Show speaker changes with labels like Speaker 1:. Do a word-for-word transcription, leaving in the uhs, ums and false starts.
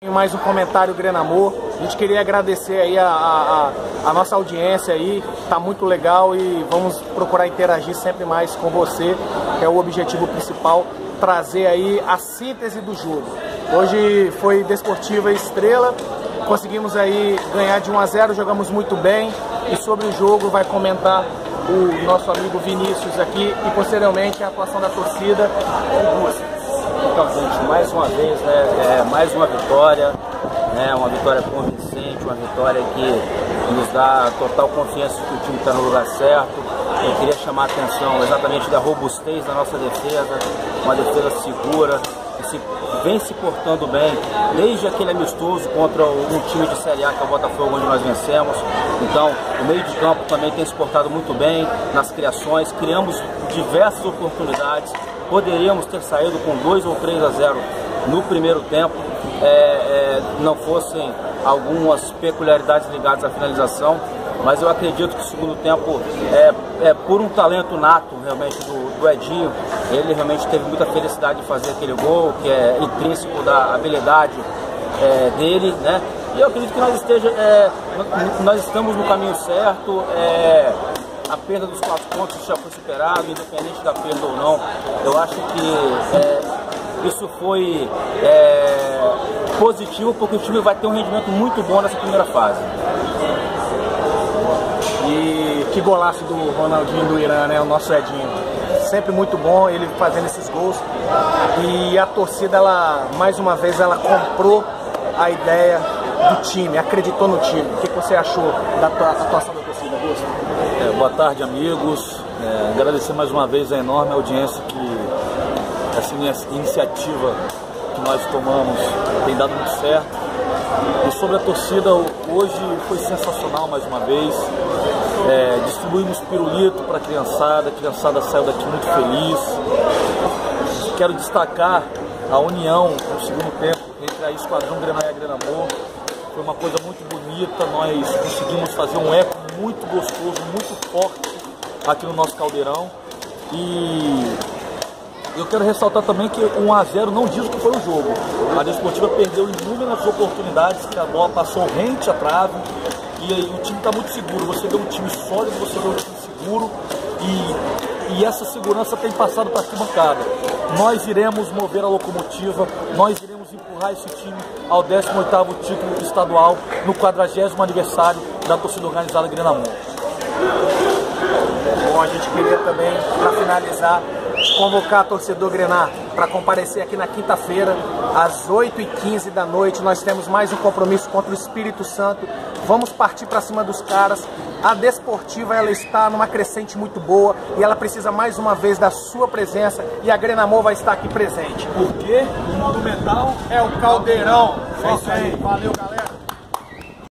Speaker 1: Mais um comentário Grenamor. A gente queria agradecer aí a, a, a nossa audiência aí, tá muito legal e vamos procurar interagir sempre mais com você, que é o objetivo principal, trazer aí a síntese do jogo. Hoje foi Desportiva Estrela, conseguimos aí ganhar de um a zero, jogamos muito bem e sobre o jogo vai comentar o nosso amigo Vinícius aqui e posteriormente a atuação da torcida e Rússia.
Speaker 2: Então, gente, mais uma vez, né, é, mais uma vitória, né, uma vitória convincente, uma vitória que nos dá total confiança que o time está no lugar certo. Eu queria chamar a atenção exatamente da robustez da nossa defesa, uma defesa segura, que se, vem se portando bem, desde aquele amistoso contra um time de Série A, que é o Botafogo, onde nós vencemos. Então, o meio de campo também tem se portado muito bem nas criações, criamos diversas oportunidades. Poderíamos ter saído com dois ou três a zero no primeiro tempo, é, é, não fossem algumas peculiaridades ligadas à finalização, mas eu acredito que o segundo tempo, é, é por um talento nato realmente do, do Edinho, ele realmente teve muita felicidade de fazer aquele gol, que é intrínseco da habilidade é, dele, né? E eu acredito que nós, esteja, é, nós estamos no caminho certo. É, A perda dos quatro pontos já foi superada, independente da perda ou não. Eu acho que é, isso foi é, positivo, porque o time vai ter um rendimento muito bom nessa primeira fase.
Speaker 1: E que golaço do Ronaldinho do Irã, né? O nosso Edinho. Sempre muito bom ele fazendo esses gols. E a torcida, ela, mais uma vez, ela comprou a ideia do time, acreditou no time. O que você achou da atuação da torcida, Augusto?
Speaker 3: É, boa tarde, amigos. É, agradecer mais uma vez a enorme audiência que essa iniciativa que nós tomamos tem dado muito certo. E sobre a torcida, hoje foi sensacional mais uma vez. É, distribuímos pirulito para a criançada, a criançada saiu daqui muito feliz. Quero destacar a união no segundo tempo entre a Esquadrão Grenal e a Grenamor. Foi uma coisa muito bonita, nós conseguimos fazer um eco muito gostoso, muito forte aqui no nosso caldeirão. E eu quero ressaltar também que um a zero não diz o que foi o jogo. A Desportiva perdeu inúmeras oportunidades, que a bola passou rente à trave e aí o time está muito seguro. Você vê um time sólido, você vê um time seguro e, e essa segurança tem passado para a arquibancada. Nós iremos mover a locomotiva, nós iremos empurrar esse time ao décimo oitavo título estadual no quadragésimo aniversário da torcida organizada Grenamor.
Speaker 1: Bom, a gente queria também, para finalizar, convocar a torcedor Grená para comparecer aqui na quinta-feira, às oito e quinze da noite. Nós temos mais um compromisso contra o Espírito Santo. Vamos partir para cima dos caras. A Desportiva, ela está numa crescente muito boa e ela precisa mais uma vez da sua presença e a Grenamor vai estar aqui presente.
Speaker 3: Porque o Monumental
Speaker 1: é o caldeirão. É isso aí. Valeu, galera.